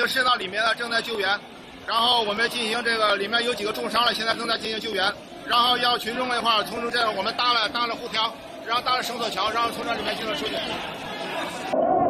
隧道里面呢正在救援，然后我们进行这个里面有几个重伤了，现在正在进行救援，然后要群众的话从这我们搭了护条，然后搭了绳索桥，然后从这里面进行疏解。